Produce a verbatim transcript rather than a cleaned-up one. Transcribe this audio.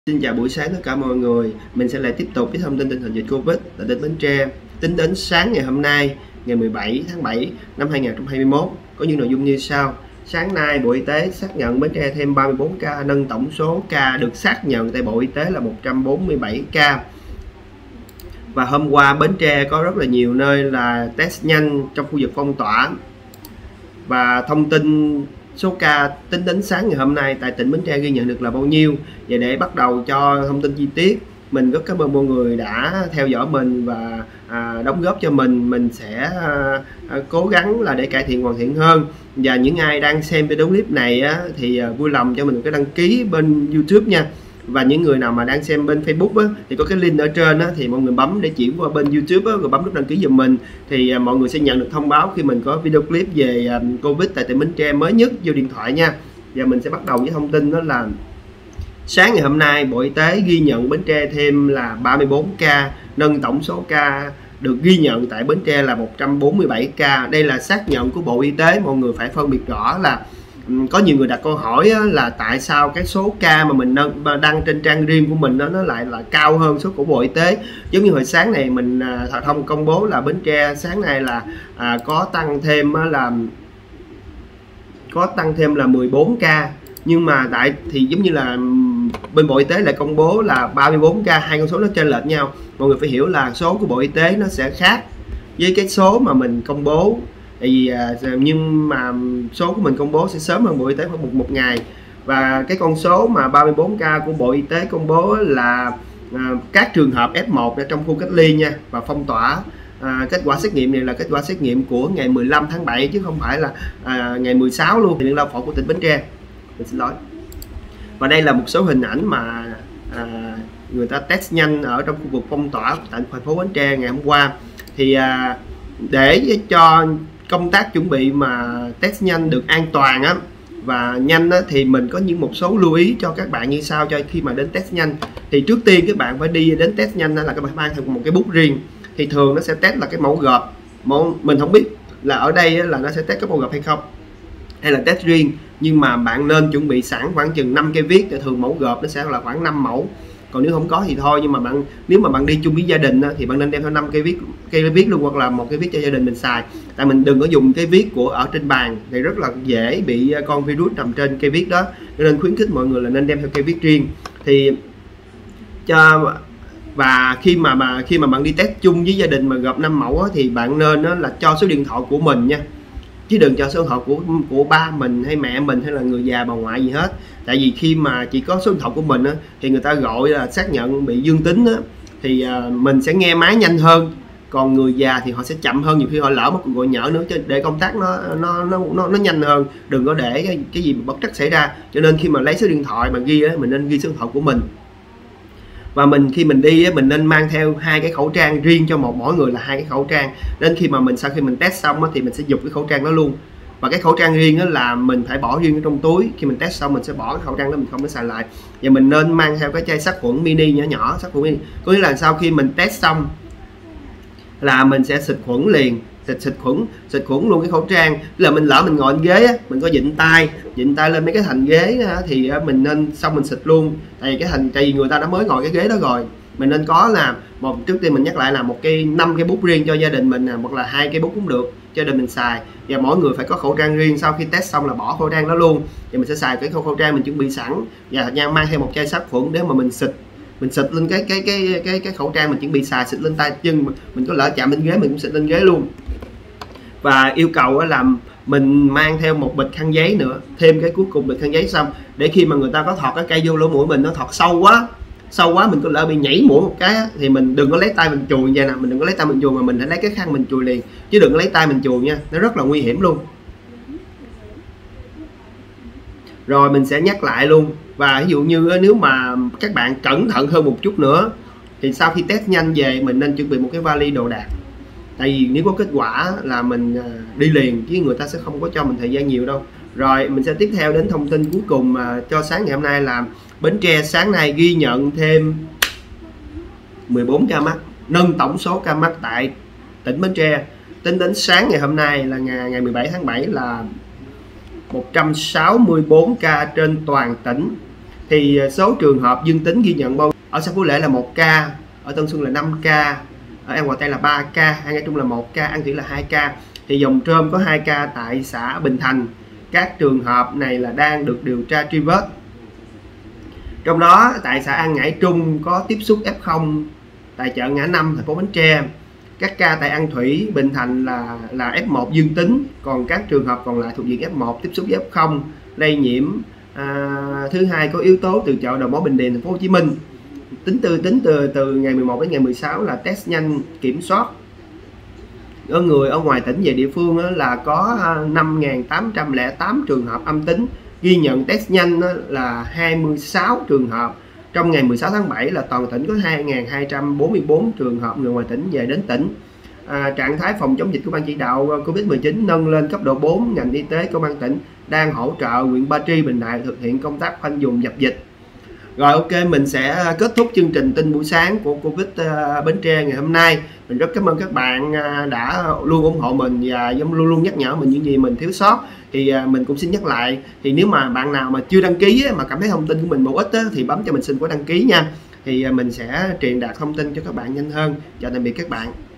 Xin chào buổi sáng tất cả mọi người. Mình sẽ lại tiếp tục với thông tin tình hình dịch Covid tại tỉnh Bến Tre. Tính đến sáng ngày hôm nay, ngày mười bảy tháng bảy năm hai nghìn không trăm hai mươi mốt, có những nội dung như sau. Sáng nay, Bộ Y tế xác nhận Bến Tre thêm ba mươi tư ca, nâng tổng số ca được xác nhận tại Bộ Y tế là một trăm bốn mươi bảy ca. Và hôm qua, Bến Tre có rất là nhiều nơi là test nhanh trong khu vực phong tỏa. Và thông tin số ca tính đến sáng ngày hôm nay tại tỉnh Bến Tre ghi nhận được là bao nhiêu. Và để bắt đầu cho thông tin chi tiết, mình rất cảm ơn mọi người đã theo dõi mình và à, đóng góp cho mình. Mình sẽ à, à, cố gắng là để cải thiện hoàn thiện hơn. Và những ai đang xem video clip này á, thì à, vui lòng cho mình cái đăng ký bên YouTube nha. Và những người nào mà đang xem bên Facebook á, thì có cái link ở trên á, thì mọi người bấm để chuyển qua bên YouTube á, rồi bấm nút đăng ký giùm mình, thì à, mọi người sẽ nhận được thông báo khi mình có video clip về à, Covid tại tỉnh Bến Tre mới nhất vô điện thoại nha. Và mình sẽ bắt đầu với thông tin đó là sáng ngày hôm nay Bộ Y tế ghi nhận Bến Tre thêm là ba mươi tư ca, nâng tổng số ca được ghi nhận tại Bến Tre là một trăm bốn mươi bảy ca. Đây là xác nhận của Bộ Y tế. Mọi người phải phân biệt rõ là có nhiều người đặt câu hỏi là tại sao cái số ca mà mình đăng trên trang riêng của mình đó, nó lại là cao hơn số của Bộ Y tế. Giống như hồi sáng này mình Thọ Thông công bố là Bến Tre sáng nay là à, có tăng thêm là có tăng thêm là mười bốn ca, nhưng mà tại thì giống như là bên Bộ Y tế lại công bố là ba mươi tư ca, hai con số nó chênh lệch nhau. Mọi người phải hiểu là số của Bộ Y tế nó sẽ khác với cái số mà mình công bố. Tại vì nhưng mà số của mình công bố sẽ sớm hơn Bộ Y tế khoảng một, một ngày. Và cái con số mà ba mươi tư ca của Bộ Y tế công bố là à, các trường hợp F một ở trong khu cách ly nha và phong tỏa. À, kết quả xét nghiệm này là kết quả xét nghiệm của ngày mười lăm tháng bảy chứ không phải là à, ngày mười sáu luôn. Viện Lao phổi của tỉnh Bến Tre, mình xin lỗi. Và đây là một số hình ảnh mà à, người ta test nhanh ở trong khu vực phong tỏa tại thành phố Bến Tre ngày hôm qua. Thì à, để cho công tác chuẩn bị mà test nhanh được an toàn á và nhanh á, thì mình có những một số lưu ý cho các bạn như sau cho khi mà đến test nhanh. Thì trước tiên các bạn phải đi đến test nhanh là các bạn mang theo một cái bút riêng. Thì thường nó sẽ test là cái mẫu gộp. Mẫu, mình không biết là ở đây là nó sẽ test cái mẫu gộp hay không, hay là test riêng, nhưng mà bạn nên chuẩn bị sẵn khoảng chừng năm cây viết. Thường mẫu gộp nó sẽ là khoảng năm mẫu, còn nếu không có thì thôi. Nhưng mà bạn nếu mà bạn đi chung với gia đình thì bạn nên đem theo năm cây viết cây viết luôn, hoặc là một cây viết cho gia đình mình xài. Tại mình đừng có dùng cái viết của ở trên bàn thì rất là dễ bị con virus nằm trên cây viết đó, cho nên khuyến khích mọi người là nên đem theo cây viết riêng. Thì cho và khi mà mà khi mà bạn đi test chung với gia đình mà gặp năm mẫu thì bạn nên là cho số điện thoại của mình nha, chứ đừng cho số điện thoại của của ba mình hay mẹ mình hay là người già bà ngoại gì hết. Tại vì khi mà chỉ có số điện thoại của mình á, thì người ta gọi là xác nhận bị dương tính á, thì à, mình sẽ nghe máy nhanh hơn, còn người già thì họ sẽ chậm hơn, nhiều khi họ lỡ mất cuộc gọi nhỡ nữa, cho để công tác nó nó nó nó, nó nhanh hơn. Đừng có để cái, cái gì bất trắc xảy ra. Cho nên khi mà lấy số điện thoại mà ghi á, mình nên ghi số điện thoại của mình. Và mình khi mình đi mình nên mang theo hai cái khẩu trang riêng cho một mỗi người là hai cái khẩu trang. Đến khi mà mình sau khi mình test xong thì mình sẽ giục cái khẩu trang đó luôn. Và cái khẩu trang riêng là mình phải bỏ riêng trong túi. Khi mình test xong mình sẽ bỏ cái khẩu trang đó, mình không có xài lại. Và mình nên mang theo cái chai sát khuẩn mini nhỏ nhỏ, sát khuẩn mini. Có nghĩa là sau khi mình test xong là mình sẽ xịt khuẩn liền, xịt xịt khuẩn xịt khuẩn luôn cái khẩu trang. Là mình lỡ mình ngồi trên ghế á, mình có vịn tay vịn tay lên mấy cái thành ghế á, thì mình nên xong mình xịt luôn. Tại vì cái thành tại vì người ta đã mới ngồi cái ghế đó rồi. Mình nên có là một, trước tiên mình nhắc lại là một cây năm cây bút riêng cho gia đình mình nè, hoặc là hai cây bút cũng được cho gia đình mình xài. Và mỗi người phải có khẩu trang riêng. Sau khi test xong là bỏ khẩu trang đó luôn. Thì mình sẽ xài cái khẩu trang mình chuẩn bị sẵn, và nha mang theo một chai sát khuẩn để mà mình xịt mình xịt lên cái cái cái cái cái khẩu trang mình chuẩn bị xài, xịt lên tay chân. Mình có lỡ chạm lên ghế mình cũng xịt lên ghế luôn. Và yêu cầu là mình mang theo một bịch khăn giấy nữa, thêm cái cuối cùng bịch khăn giấy xong, để khi mà người ta có thọt cái cây vô lỗ mũi mình, nó thọt sâu quá sâu quá mình có lỡ bị nhảy mũi một cái thì mình đừng có lấy tay mình chùi vậy nè, mình đừng có lấy tay mình chùi mà mình hãy lấy cái khăn mình chùi liền, chứ đừng có lấy tay mình chùi nha, nó rất là nguy hiểm luôn. Rồi mình sẽ nhắc lại luôn. Và ví dụ như nếu mà các bạn cẩn thận hơn một chút nữa thì sau khi test nhanh về mình nên chuẩn bị một cái vali đồ đạc. Tại vì nếu có kết quả là mình đi liền, chứ người ta sẽ không có cho mình thời gian nhiều đâu. Rồi mình sẽ tiếp theo đến thông tin cuối cùng mà cho sáng ngày hôm nay là Bến Tre sáng nay ghi nhận thêm mười bốn ca mắc, nâng tổng số ca mắc tại tỉnh Bến Tre tính đến sáng ngày hôm nay là ngày, ngày mười bảy tháng bảy là một trăm sáu mươi tư ca trên toàn tỉnh. Thì số trường hợp dương tính ghi nhận bao ở xã Phú Lễ là một ca, ở Tân Xuân là năm ca, ở An Hòa Tây là ba ca, An Nga Trung là một ca, An Thủy là hai ca. Thì Dòng Trơm có hai ca tại xã Bình Thành. Các trường hợp này là đang được điều tra truy vết. Trong đó tại xã An Ngãi Trung có tiếp xúc ép không tại chợ Ngã Năm, thành phố Bến Tre. Các ca tại An Thủy, Bình Thành là là ép một dương tính, còn các trường hợp còn lại thuộc diện ép một tiếp xúc với ép không lây nhiễm. À, thứ hai có yếu tố từ chợ Đầu Mối Bình Điền, thành phố Hồ Chí Minh. Tính từ tính từ từ ngày mười một đến ngày mười sáu là test nhanh kiểm soát ở người ở ngoài tỉnh về địa phương là có năm nghìn tám trăm lẻ tám trường hợp âm tính, ghi nhận test nhanh là hai mươi sáu trường hợp. Trong ngày mười sáu tháng bảy là toàn tỉnh có hai nghìn hai trăm bốn mươi tư trường hợp người ngoài tỉnh về đến tỉnh. À, trạng thái phòng chống dịch của Ban chỉ đạo Covid mười chín nâng lên cấp độ bốn. Ngành y tế công an tỉnh đang hỗ trợ huyện Ba Tri, Bình Đại thực hiện công tác khoanh vùng dập dịch. Rồi, ok, mình sẽ kết thúc chương trình tin buổi sáng của Covid Bến Tre ngày hôm nay. Mình rất cảm ơn các bạn đã luôn ủng hộ mình và luôn luôn nhắc nhở mình những gì mình thiếu sót. Thì mình cũng xin nhắc lại, thì nếu mà bạn nào mà chưa đăng ký mà cảm thấy thông tin của mình bổ ích thì bấm cho mình xin có đăng ký nha. Thì mình sẽ truyền đạt thông tin cho các bạn nhanh hơn. Chào tạm biệt các bạn.